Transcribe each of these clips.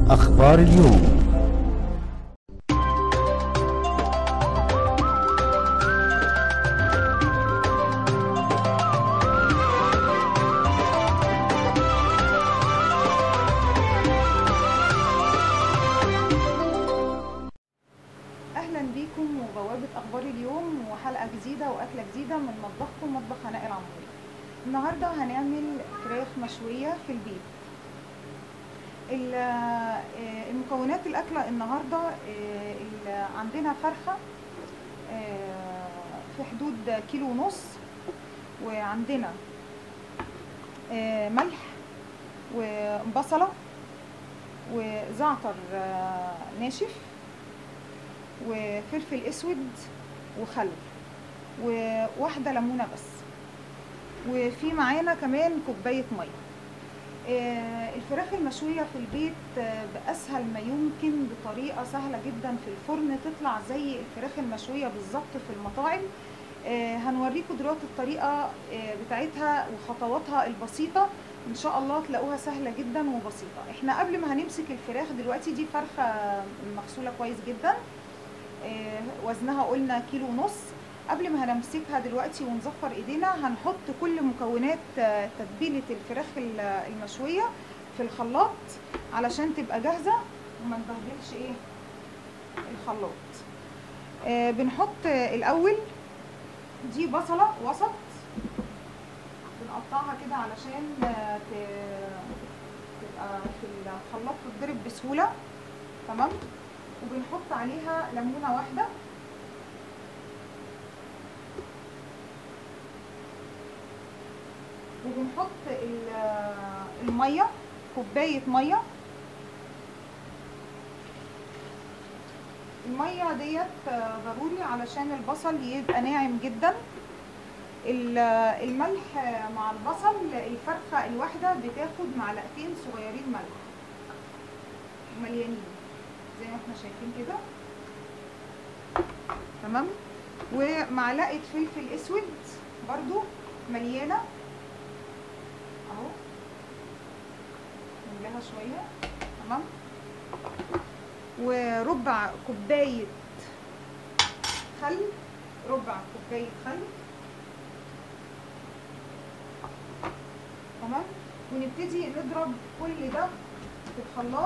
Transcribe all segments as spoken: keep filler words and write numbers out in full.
أخبار اليوم. اهلا بيكم وبوابه اخبار اليوم وحلقه جديده واكله جديده من مطبخكم مطبخ هناء العموري. النهارده هنعمل فراخ مشويه في البيت. المكونات الاكله النهارده عندنا فرخه في حدود كيلو ونص، وعندنا ملح وبصله وزعتر ناشف وفلفل اسود وخل وواحده ليمونه بس، وفي معانا كمان كوبايه ميه. الفراخ المشويه في البيت باسهل ما يمكن، بطريقه سهله جدا في الفرن تطلع زي الفراخ المشويه بالظبط في المطاعم. هنوريكم دلوقتي الطريقه بتاعتها وخطواتها البسيطه، ان شاء الله تلاقوها سهله جدا وبسيطه. احنا قبل ما هنمسك الفراخ دلوقتي، دي فرخه مغسوله كويس جدا، وزنها قلنا كيلو ونص. قبل ما هنمسكها دلوقتي ونزفر ايدينا، هنحط كل مكونات تتبيله الفراخ المشويه في الخلاط علشان تبقى جاهزه وما نبهدلش ايه الخلاط. آه بنحط الاول دي بصله وسط، بنقطعها كده علشان تبقى في الخلاط تتضرب بسهوله، تمام. وبنحط عليها ليمونه واحده، وبنحط الميه، كوبايه ميه. الميه ديت ضروري علشان البصل يبقى ناعم جدا. الملح مع البصل، الفرخه الواحده بتاخد معلقتين صغيرين ملح مليانين زي ما احنا شايفين كده، تمام. ومعلقه فلفل اسود برضو مليانه اهو، نملاها شويه، تمام. وربع كوبايه خل، ربع كوبايه خل، تمام. ونبتدي نضرب كل ده في الخلاط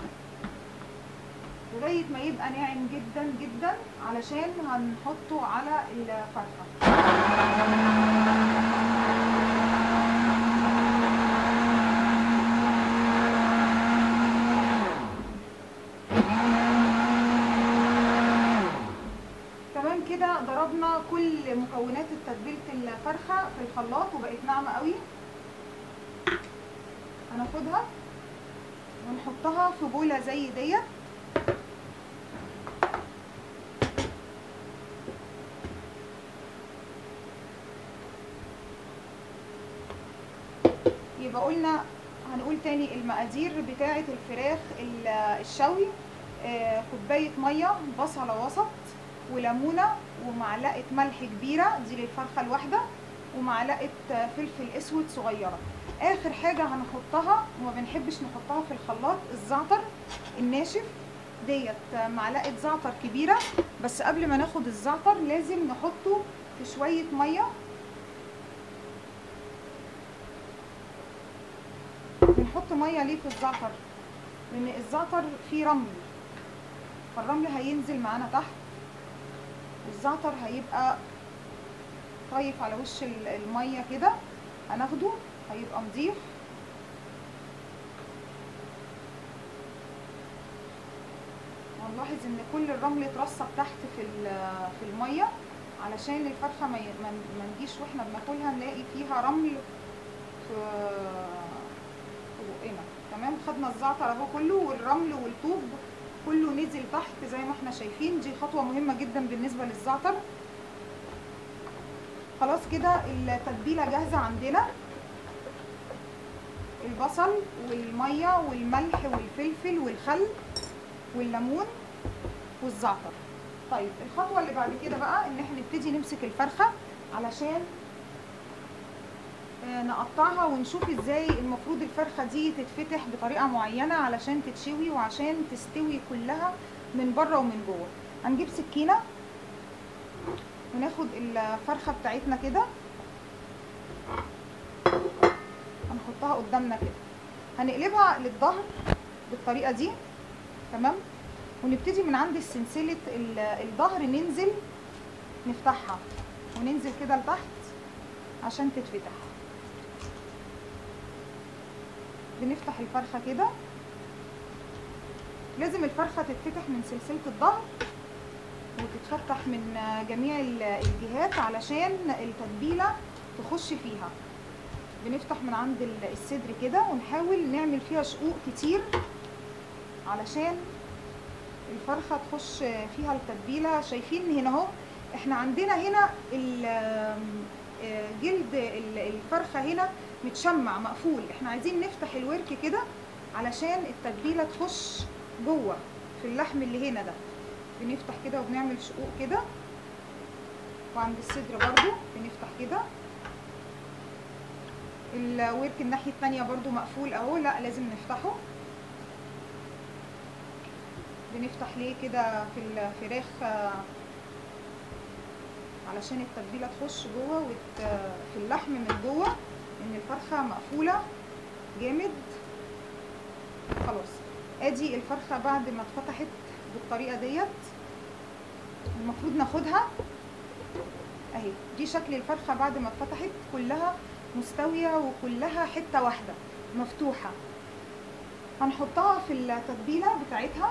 لغايه ما يبقى ناعم جدا جدا علشان هنحطه على الفرخه. تمام كده، ضربنا كل مكونات تتبيله الفرخه في الخلاط وبقت ناعمه قوي. هناخدها ونحطها في بوله زي ديت، يبقى قلنا هنقول تاني المقادير بتاعه الفراخ الشوي. آه كوبايه ميه، بصله وسط، وليمونه، ومعلقه ملح كبيره دي للفرخه الواحده، ومعلقه فلفل اسود صغيره. اخر حاجه هنحطها وما بنحبش نحطها في الخلاط الزعتر الناشف ديت، معلقه زعتر كبيره. بس قبل ما ناخد الزعتر لازم نحطه في شويه ميه. بنحط ميه ليه في الزعتر؟ لان الزعتر فيه رمل، فالرمل هينزل معانا تحت، والزعتر هيبقى طايف على وش الميه كده، هناخده هيبقى نضيف. ونلاحظ ان كل الرمل اترسب تحت في في الميه علشان الفرخه ما ما نجيش واحنا بناكلها نلاقي فيها رمل في بقنا، تمام. خدنا الزعتر اهو كله، والرمل والطوب كله نزل تحت زي ما احنا شايفين. دي خطوه مهمه جدا بالنسبه للزعتر. خلاص كده التتبيله جاهزه عندنا، البصل والميه والملح والفلفل والخل والليمون والزعتر. طيب الخطوه اللي بعد كده بقى ان احنا نبتدي نمسك الفرخه علشان آه نقطعها ونشوف ازاي المفروض الفرخة دي تتفتح بطريقة معينة علشان تتشوي وعشان تستوي كلها من بره ومن جوه. هنجيب سكينة وناخد الفرخة بتاعتنا كده هنحطها قدامنا كده، هنقلبها للظهر بالطريقة دي تمام، ونبتدي من عند سلسلة الظهر ننزل نفتحها وننزل كده لتحت عشان تتفتح. بنفتح الفرخة كده، لازم الفرخة تتفتح من سلسلة الظهر وتتفتح من جميع الجهات علشان التتبيلة تخش فيها. بنفتح من عند الصدر كده ونحاول نعمل فيها شقوق كتير علشان الفرخة تخش فيها التتبيلة. شايفين هنا اهو احنا عندنا هنا جلد الفرخة هنا متشمع مقفول، احنا عايزين نفتح الورك كده علشان التتبيلة تخش جوه في اللحم اللي هنا ده. بنفتح كده وبنعمل شقوق كده، وعند الصدر برضو بنفتح كده. الورك الناحية التانية برضو مقفول اهو، لا لازم نفتحه. بنفتح ليه كده في الفراخ علشان التتبيله تخش جوه وت... في اللحم من جوه، ان الفرخه مقفوله جامد. خلاص ادي الفرخه بعد ما اتفتحت بالطريقه ديت. المفروض ناخدها اهي، دي شكل الفرخه بعد ما اتفتحت كلها مستويه وكلها حته واحده مفتوحه. هنحطها في التتبيله بتاعتها.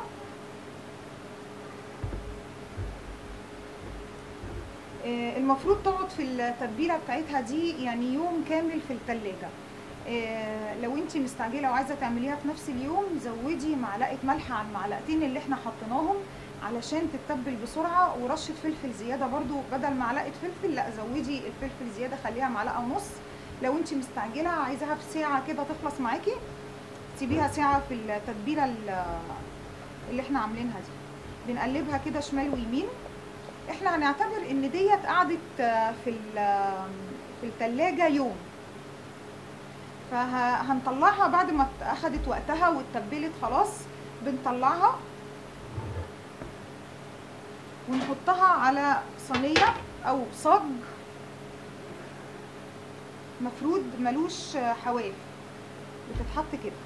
المفروض تقعد في التتبيله بتاعتها دي يعني يوم كامل في التلاجة. لو انت مستعجله وعايزه تعمليها في نفس اليوم زودي معلقه ملح على المعلقتين اللي احنا حطيناهم علشان تتبل بسرعه، ورشه فلفل زياده برضو بدل معلقه فلفل لا زودي الفلفل زياده خليها معلقه ونص. لو انت مستعجله عايزاها في ساعه كده تخلص معاكي سيبيها ساعه في التتبيله اللي احنا عاملينها دي. بنقلبها كده شمال ويمين. احنا هنعتبر ان ديت قعدت في في التلاجة يوم، فهنطلعها بعد ما اخدت وقتها واتبلت خلاص. بنطلعها ونحطها على صينية او صاج مفروض ملوش حواف، بتتحط كده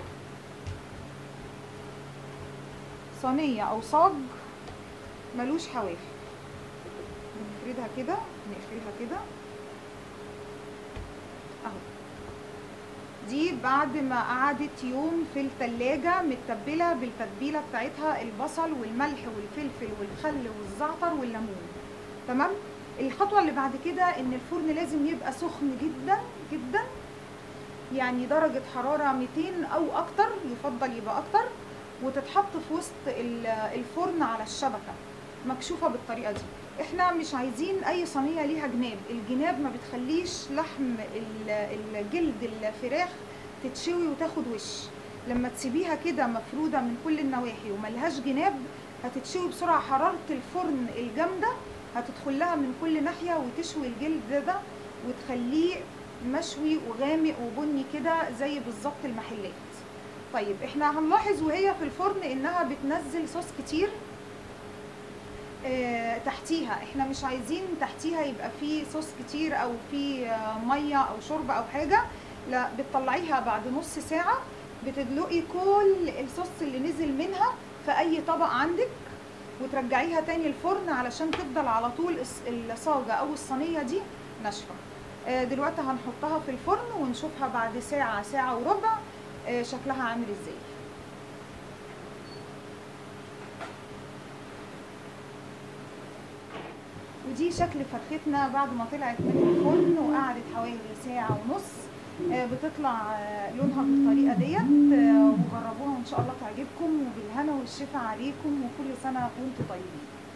صينية او صاج ملوش حواف. بنفردها كده نقفلها كده اهو. دي بعد ما قعدت يوم في التلاجة متبلة بالتتبيلة بتاعتها، البصل والملح والفلفل والخل والزعتر والليمون تمام. الخطوة اللي بعد كده ان الفرن لازم يبقى سخن جدا جدا، يعني درجة حرارة ميتين او اكتر، يفضل يبقى اكتر، وتتحط في وسط الفرن على الشبكة مكشوفة بالطريقة دي. احنا مش عايزين اي صينيه ليها جناب، الجناب ما بتخليش لحم الجلد الفراخ تتشوي وتاخد وش. لما تسيبيها كده مفروده من كل النواحي وملهاش جناب هتتشوي بسرعه، حراره الفرن الجامده هتدخل لها من كل ناحيه وتشوي الجلد ده وتخليه مشوي وغامق وبني كده زي بالظبط المحلات. طيب احنا هنلاحظ وهي في الفرن انها بتنزل صوص كتير آه تحتيها. احنا مش عايزين تحتيها يبقى فيه صوص كتير او فيه آه ميه او شوربه او حاجه، لا بتطلعيها بعد نص ساعه بتدلقي كل الصوص اللي نزل منها في اي طبق عندك وترجعيها تاني الفرن علشان تفضل على طول الصاجه او الصينيه دي ناشفه. آه دلوقتي هنحطها في الفرن ونشوفها بعد ساعه ساعه وربع آه شكلها عامل ازاي. ودي شكل فرختنا بعد ما طلعت من الفرن وقعدت حوالي ساعة ونص. بتطلع لونها بالطريقة ديت، وجربوها ان شاء الله تعجبكم، وبالهنا والشفا عليكم، وكل سنة وانتم طيبين.